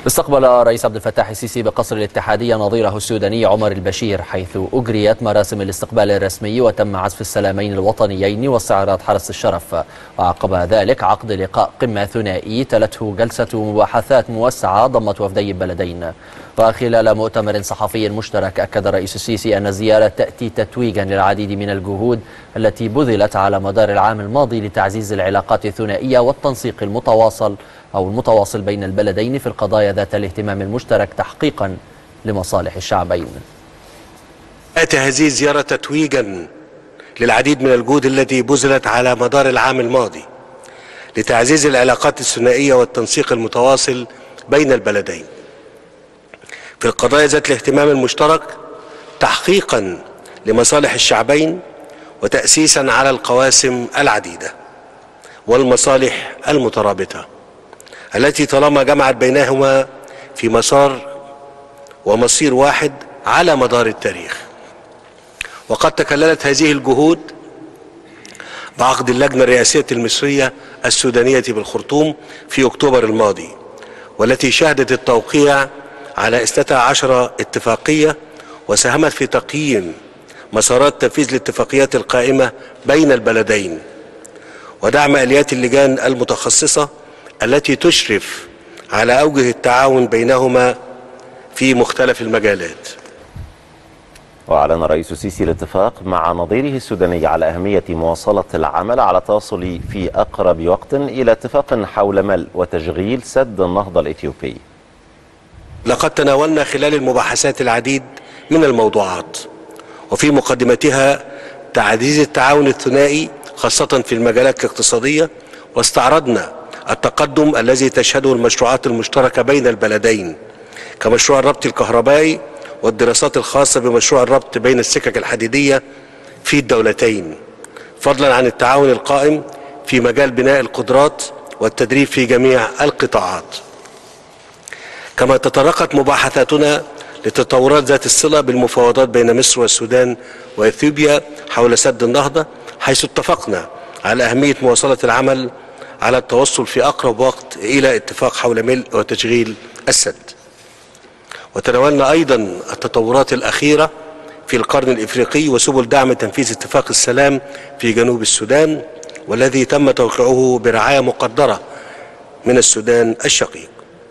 استقبل الرئيس عبد الفتاح السيسي بقصر الاتحادية نظيره السوداني عمر البشير، حيث أجريت مراسم الاستقبال الرسمي وتم عزف السلامين الوطنيين واستعراض حرس الشرف. وعقب ذلك عقد لقاء قمة ثنائي تلته جلسة مباحثات موسعة ضمت وفدي البلدين. وخلال مؤتمر صحفي مشترك أكد الرئيس السيسي أن الزيارة تأتي تتويجا للعديد من الجهود التي بذلت على مدار العام الماضي لتعزيز العلاقات الثنائية والتنسيق المتواصل بين البلدين في القضايا ذات الاهتمام المشترك تحقيقا لمصالح الشعبين. تأتي هذه الزيارة تتويجا للعديد من الجهود التي بذلت على مدار العام الماضي لتعزيز العلاقات الثنائية والتنسيق المتواصل بين البلدين في القضايا ذات الاهتمام المشترك تحقيقا لمصالح الشعبين وتأسيسا على القواسم العديدة والمصالح المترابطة التي طالما جمعت بينهما في مسار ومصير واحد على مدار التاريخ. وقد تكللت هذه الجهود بعقد اللجنة الرئاسية المصرية السودانية بالخرطوم في أكتوبر الماضي، والتي شهدت التوقيع على 12 اتفاقية وساهمت في تقييم مسارات تنفيذ الاتفاقيات القائمة بين البلدين ودعم آليات اللجان المتخصصة التي تشرف على أوجه التعاون بينهما في مختلف المجالات. وأعلن الرئيس السيسي الاتفاق مع نظيره السوداني على أهمية مواصلة العمل على التوصل في أقرب وقت إلى اتفاق حول ملء وتشغيل سد النهضة الإثيوبي. لقد تناولنا خلال المباحثات العديد من الموضوعات، وفي مقدمتها تعزيز التعاون الثنائي خاصة في المجالات الاقتصادية، واستعرضنا التقدم الذي تشهده المشروعات المشتركة بين البلدين كمشروع الربط الكهربائي والدراسات الخاصة بمشروع الربط بين السكك الحديدية في الدولتين، فضلا عن التعاون القائم في مجال بناء القدرات والتدريب في جميع القطاعات. كما تطرقت مباحثاتنا لتطورات ذات الصلة بالمفاوضات بين مصر والسودان وإثيوبيا حول سد النهضة، حيث اتفقنا على أهمية مواصلة العمل على التوصل في أقرب وقت إلى اتفاق حول ملء وتشغيل السد. وتناولنا أيضا التطورات الأخيرة في القرن الإفريقي وسبل دعم تنفيذ اتفاق السلام في جنوب السودان، والذي تم توقيعه برعاية مقدرة من السودان الشقيق،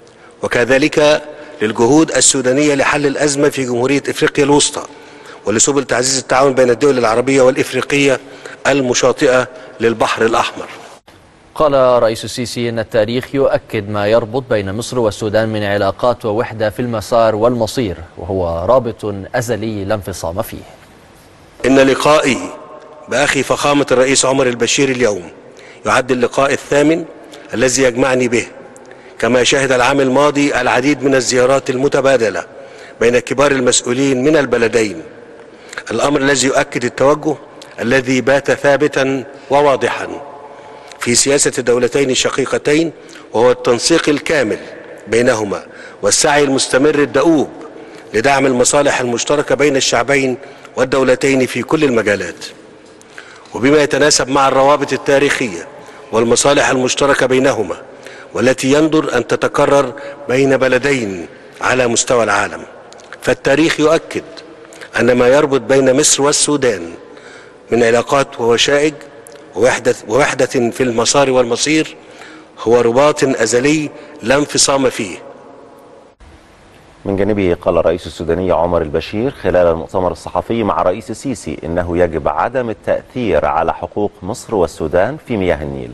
وكذلك للجهود السودانية لحل الأزمة في جمهورية إفريقيا الوسطى ولسبل تعزيز التعاون بين الدول العربية والإفريقية المشاطئة للبحر الأحمر. قال الرئيس السيسي إن التاريخ يؤكد ما يربط بين مصر والسودان من علاقات ووحدة في المسار والمصير، وهو رابط أزلي لا انفصام فيه. إن لقائي بأخي فخامة الرئيس عمر البشير اليوم يعد اللقاء الثامن الذي يجمعني به، كما شهد العام الماضي العديد من الزيارات المتبادلة بين كبار المسؤولين من البلدين، الأمر الذي يؤكد التوجه الذي بات ثابتا وواضحا في سياسة الدولتين الشقيقتين، وهو التنسيق الكامل بينهما والسعي المستمر الدؤوب لدعم المصالح المشتركة بين الشعبين والدولتين في كل المجالات، وبما يتناسب مع الروابط التاريخية والمصالح المشتركة بينهما والتي يندر أن تتكرر بين بلدين على مستوى العالم. فالتاريخ يؤكد أن ما يربط بين مصر والسودان من علاقات ووشائج ووحدة في المسار والمصير هو رباط أزلي لا انفصام فيه. من جانبه قال الرئيس السوداني عمر البشير خلال المؤتمر الصحفي مع الرئيس السيسي إنه يجب عدم التأثير على حقوق مصر والسودان في مياه النيل.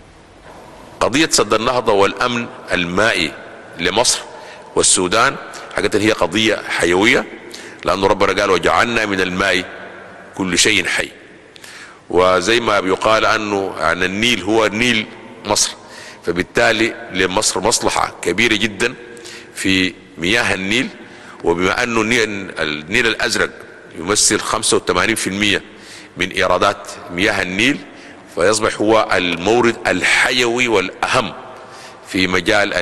قضية سد النهضة والأمن المائي لمصر والسودان حقيقة هي قضية حيوية، لأنه ربنا قال وجعلنا من الماء كل شيء حي، وزي ما بيقال أنه عن النيل هو نيل مصر، فبالتالي لمصر مصلحة كبيرة جدا في مياه النيل. وبما أنه النيل الأزرق يمثل 85% من إيرادات مياه النيل، فيصبح هو المورد الحيوي والأهم في مجال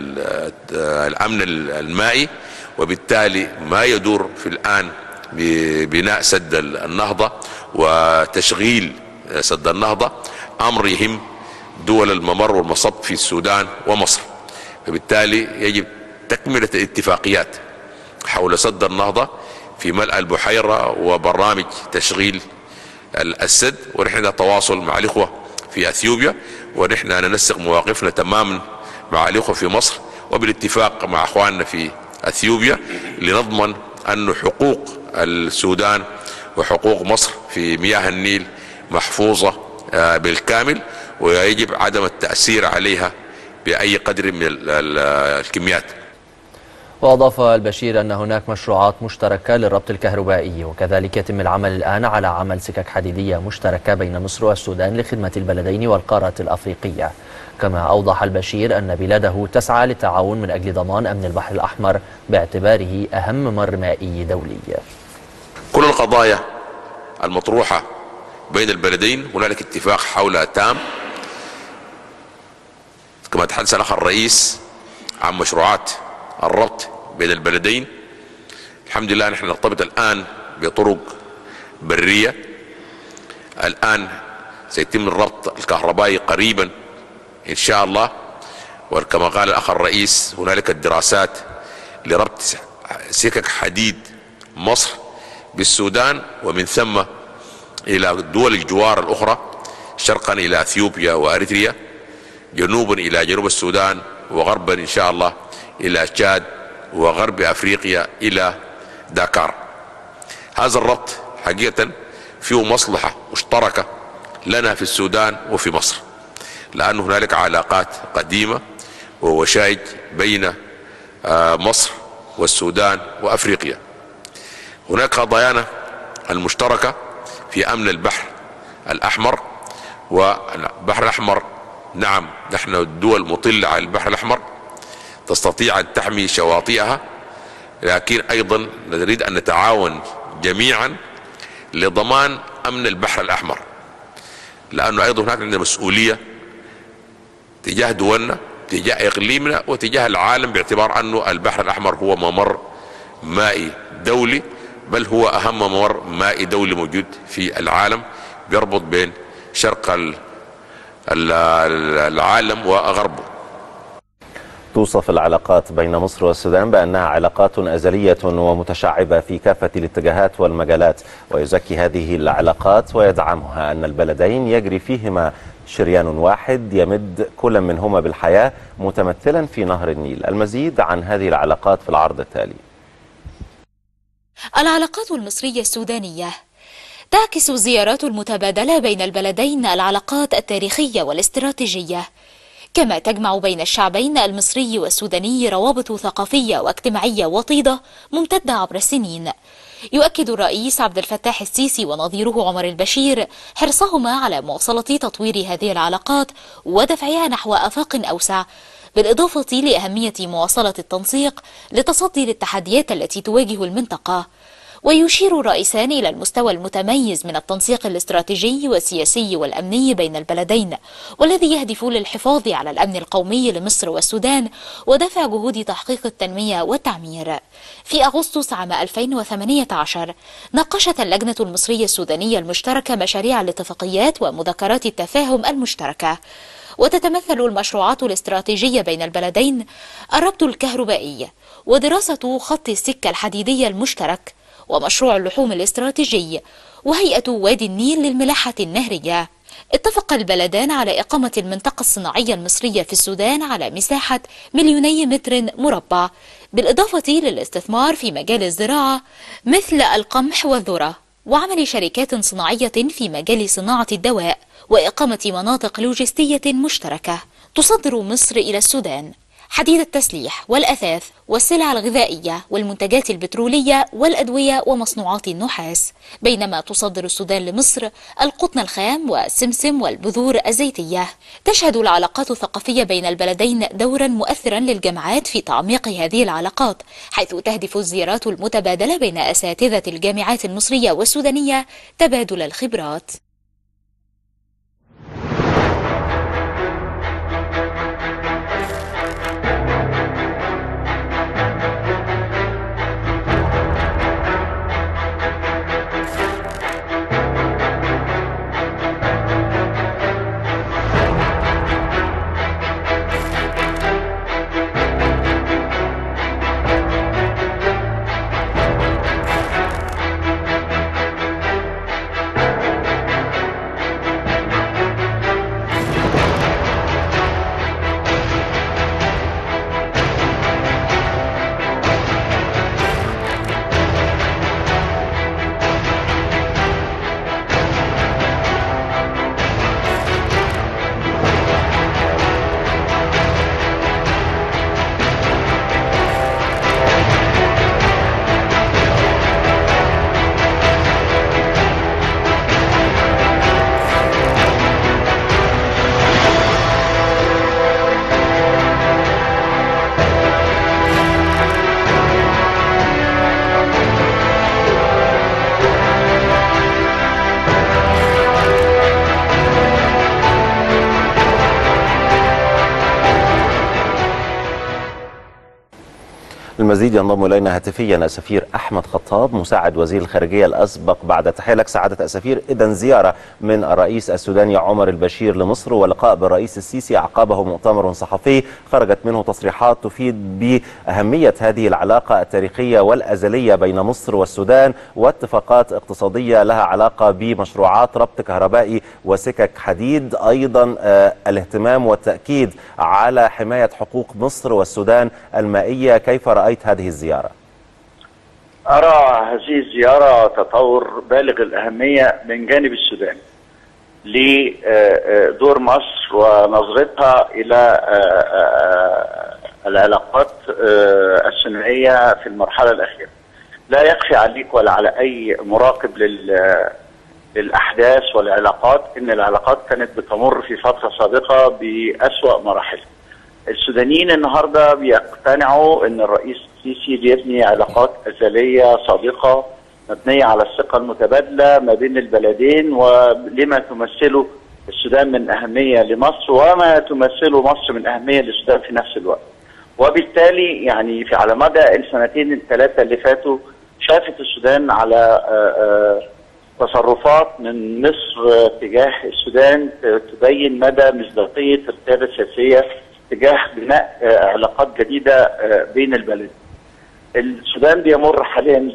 الأمن المائي، وبالتالي ما يدور في الآن ببناء سد النهضة وتشغيل سد النهضة أمر يهم دول الممر والمصب في السودان ومصر، فبالتالي يجب تكملة الاتفاقيات حول سد النهضة في ملء البحيرة وبرامج تشغيل السد، ونحن نتواصل مع الإخوة في أثيوبيا، ونحن ننسق مواقفنا تماما مع الإخوة في مصر وبالاتفاق مع أخواننا في أثيوبيا لنضمن أن حقوق السودان وحقوق مصر في مياه النيل محفوظة بالكامل، ويجب عدم التأثير عليها بأي قدر من الكميات. وأضاف البشير أن هناك مشروعات مشتركة للربط الكهربائي، وكذلك يتم العمل الآن على عمل سكك حديدية مشتركة بين مصر والسودان لخدمة البلدين والقارة الأفريقية. كما أوضح البشير أن بلاده تسعى للتعاون من أجل ضمان أمن البحر الأحمر باعتباره أهم ممر مائي دولي. كل القضايا المطروحة بين البلدين هنالك اتفاق حولها تام، كما تحدث الأخ الرئيس عن مشروعات الربط بين البلدين. الحمد لله نحن نرتبط الآن بطرق برية، الآن سيتم الربط الكهربائي قريبا إن شاء الله، وكما قال الأخ الرئيس هنالك الدراسات لربط سكك حديد مصر بالسودان ومن ثم إلى دول الجوار الأخرى، شرقا إلى أثيوبيا وأريتريا، جنوبا إلى جنوب السودان، وغربا إن شاء الله إلى تشاد، وغرب أفريقيا إلى داكار. هذا الربط حقيقة فيه مصلحة مشتركة لنا في السودان وفي مصر، لأن هنالك علاقات قديمة ووشائج بين مصر والسودان وأفريقيا. هناك قضايانا المشتركة في أمن البحر الأحمر، والبحر الأحمر نعم نحن الدول مطلة على البحر الأحمر تستطيع أن تحمي شواطئها، لكن أيضا نريد أن نتعاون جميعا لضمان أمن البحر الأحمر، لأنه أيضا هناك عندنا مسؤولية تجاه دولنا، تجاه إقليمنا، وتجاه العالم، باعتبار أنه البحر الأحمر هو ممر مائي دولي، بل هو أهم ممر مائي دولي موجود في العالم، بيربط بين شرق العالم وغربه. توصف العلاقات بين مصر والسودان بأنها علاقات أزلية ومتشعبة في كافة الاتجاهات والمجالات، ويزكي هذه العلاقات ويدعمها أن البلدين يجري فيهما شريان واحد يمد كل منهما بالحياة متمثلا في نهر النيل. المزيد عن هذه العلاقات في العرض التالي. العلاقات المصرية السودانية تعكس الزيارات المتبادلة بين البلدين العلاقات التاريخية والاستراتيجية، كما تجمع بين الشعبين المصري والسوداني روابط ثقافية واجتماعية وطيدة ممتدة عبر السنين. يؤكد الرئيس عبد الفتاح السيسي ونظيره عمر البشير حرصهما على مواصلة تطوير هذه العلاقات ودفعها نحو آفاق أوسع، بالإضافة لأهمية مواصلة التنسيق لتصدي للتحديات التي تواجه المنطقة. ويشير الرئيسان إلى المستوى المتميز من التنسيق الاستراتيجي والسياسي والأمني بين البلدين، والذي يهدف للحفاظ على الأمن القومي لمصر والسودان ودفع جهود تحقيق التنمية والتعمير. في أغسطس عام 2018 ناقشت اللجنة المصرية السودانية المشتركة مشاريع الاتفاقيات ومذكرات التفاهم المشتركة، وتتمثل المشروعات الاستراتيجية بين البلدين الربط الكهربائي ودراسة خط السكة الحديدية المشترك ومشروع اللحوم الاستراتيجي وهيئة وادي النيل للملاحة النهرية. اتفق البلدان على إقامة المنطقة الصناعية المصرية في السودان على مساحة 2,000,000 متر مربع، بالإضافة للاستثمار في مجال الزراعة مثل القمح والذرة، وعمل شركات صناعية في مجال صناعة الدواء، وإقامة مناطق لوجستية مشتركة. تصدر مصر إلى السودان حديد التسليح والأثاث والسلع الغذائية والمنتجات البترولية والأدوية ومصنوعات النحاس، بينما تصدر السودان لمصر القطن الخام والسمسم والبذور الزيتية. تشهد العلاقات الثقافية بين البلدين دورا مؤثرا للجامعات في تعميق هذه العلاقات، حيث تهدف الزيارات المتبادلة بين أساتذة الجامعات المصرية والسودانية تبادل الخبرات. المزيد ينضم إلينا هاتفيا السفير أحمد خطاب مساعد وزير الخارجية الأسبق. بعد تحية لك سعادة السفير، إذن زيارة من الرئيس السوداني عمر البشير لمصر ولقاء بالرئيس السيسي أعقبه مؤتمر صحفي خرجت منه تصريحات تفيد بأهمية هذه العلاقة التاريخية والأزلية بين مصر والسودان واتفاقات اقتصادية لها علاقة بمشروعات ربط كهربائي وسكك حديد، أيضا الاهتمام والتأكيد على حماية حقوق مصر والسودان المائية. كيف رأيت هذه الزيارة؟ أرى هذه الزيارة تطور بالغ الأهمية من جانب السودان لدور مصر ونظرتها إلى العلاقات الثنائية في المرحلة الأخيرة. لا يخفي عليك ولا على أي مراقب للأحداث والعلاقات إن العلاقات كانت بتمر في فترة سابقة بأسوأ مراحلها. السودانيين النهارده بيقتنعوا ان الرئيس السيسي بيبني علاقات ازليه صادقه مبنيه على الثقه المتبادله ما بين البلدين ولما تمثله السودان من اهميه لمصر وما تمثله مصر من اهميه للسودان في نفس الوقت. وبالتالي يعني على مدى السنتين الثلاثه اللي فاتوا شافت السودان على تصرفات من مصر تجاه السودان تبين مدى مصداقيه القياده السياسيه تجاه بناء علاقات جديدة بين البلدين. السودان بيمر حاليا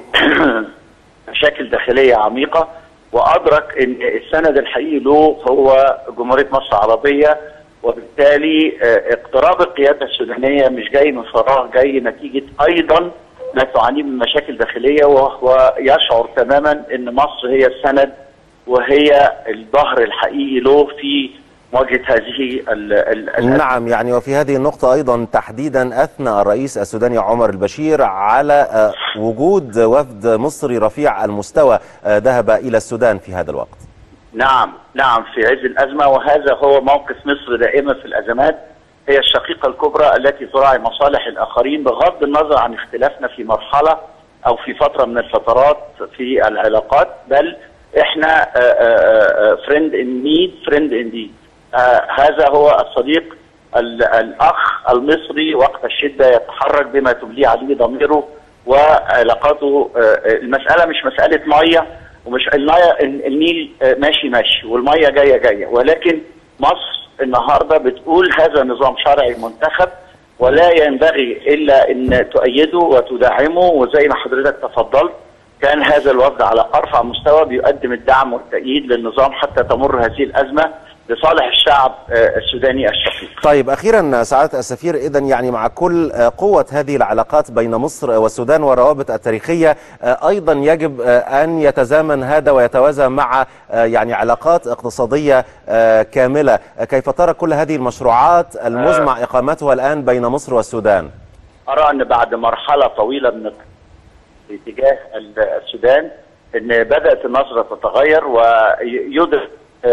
بمشاكل داخلية عميقة، وأدرك أن السند الحقيقي له هو جمهورية مصر العربية، وبالتالي اقتراب القيادة السودانية مش جاي من فراغ، جاي نتيجة أيضا ما تعانيه من مشاكل داخلية، وهو يشعر تماما أن مصر هي السند وهي الظهر الحقيقي له في مواجهة هذه نعم، يعني وفي هذه النقطة أيضا تحديدا أثنى الرئيس السوداني عمر البشير على وجود وفد مصري رفيع المستوى ذهب إلى السودان في هذا الوقت. نعم في عز الأزمة، وهذا هو موقف مصر دائما في الأزمات، هي الشقيقة الكبرى التي تراعي مصالح الآخرين بغض النظر عن اختلافنا في مرحلة أو في فترة من الفترات في العلاقات، بل احنا فريند ان نيد فريند انديد. هذا هو الصديق الأخ المصري وقت الشدة يتحرك بما تمليه عليه ضميره وعلاقاته. المسألة مش مسألة مية، ومش المية النيل ماشي والمية جاية، ولكن مصر النهاردة بتقول هذا نظام شرعي منتخب ولا ينبغي إلا أن تؤيده وتدعمه، وزي ما حضرتك تفضلت كان هذا الوفد على أرفع مستوى بيقدم الدعم والتأييد للنظام حتى تمر هذه الأزمة لصالح الشعب السوداني الشقيق. طيب أخيرا سعادة السفير، إذن يعني مع كل قوة هذه العلاقات بين مصر والسودان والروابط التاريخية، أيضا يجب أن يتزامن هذا ويتوازى مع يعني علاقات اقتصادية كاملة. كيف ترى كل هذه المشروعات المزمع إقامتها الآن بين مصر والسودان؟ أرى أن بعد مرحلة طويلة من اتجاه السودان أن بدأت النظرة تتغير، ويدرك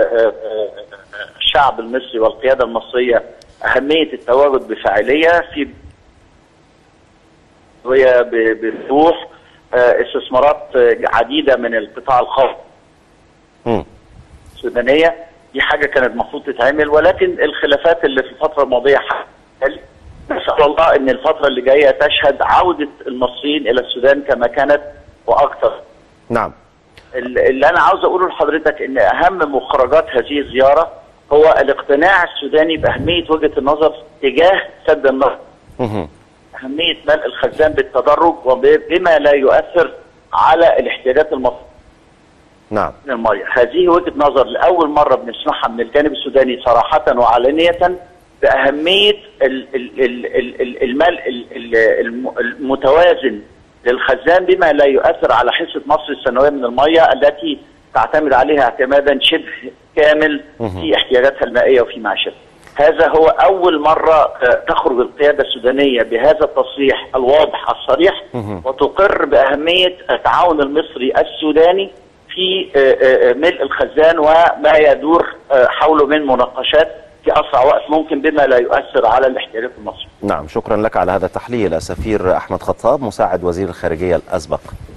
الشعب المصري والقيادة المصرية أهمية التواجد بفاعلية في بوضوح استثمارات عديدة من القطاع الخاص السودانية. دي حاجة كانت المفروض تتعمل، ولكن الخلافات اللي في الفترة الماضية نسأل الله أن الفترة اللي جاية تشهد عودة المصريين إلى السودان كما كانت وأكثر. نعم. اللي أنا عاوز أقوله لحضرتك إن أهم مخرجات هذه الزيارة هو الاقتناع السوداني بأهمية وجهة النظر تجاه سد النهضة. أهمية ملء الخزان بالتدرج وبما لا يؤثر على الاحتياجات المصرية. نعم. من المياه. هذه وجهة نظر لأول مرة بنسمعها من الجانب السوداني صراحة وعلانية بأهمية الملء المتوازن للخزان بما لا يؤثر على حصة مصر السنوية من المياه التي تعتمد عليها اعتمادا شبه كامل في احتياجاتها المائية وفي معيشتها. هذا هو أول مرة تخرج القيادة السودانية بهذا التصريح الواضح الصريح وتقر بأهمية التعاون المصري السوداني في ملء الخزان وما يدور حوله من مناقشات في أسرع وقت ممكن بما لا يؤثر على الاحتياجات المصرية. نعم، شكرا لك على هذا التحليل السفير أحمد خطاب مساعد وزير الخارجية الأسبق.